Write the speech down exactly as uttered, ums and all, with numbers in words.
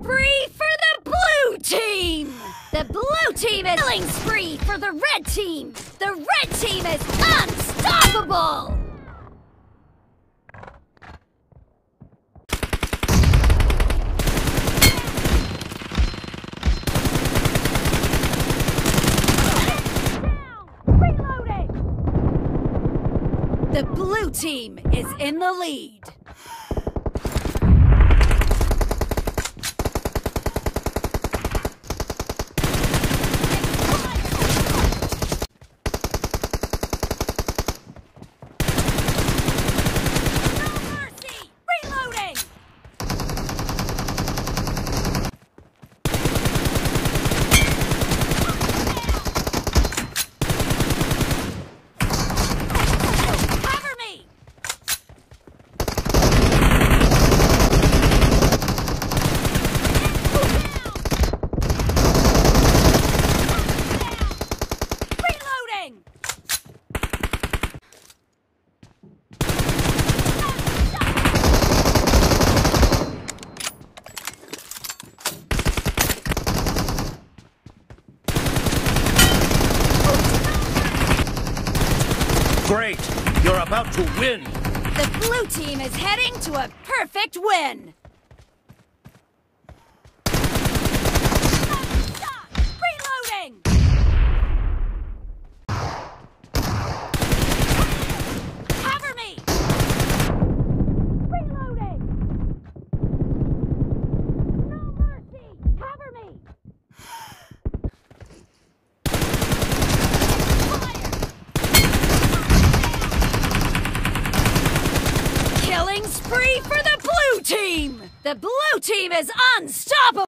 spree for the blue team! The blue team is killing spree for the red team! The red team is unstoppable! Reloading! The blue team is in the lead. Great! You're about to win! The blue team is heading to a perfect win! Stop! Reloading! Cover me! Reloading! No mercy! Cover me! Killing spree for the blue team! The blue team is unstoppable!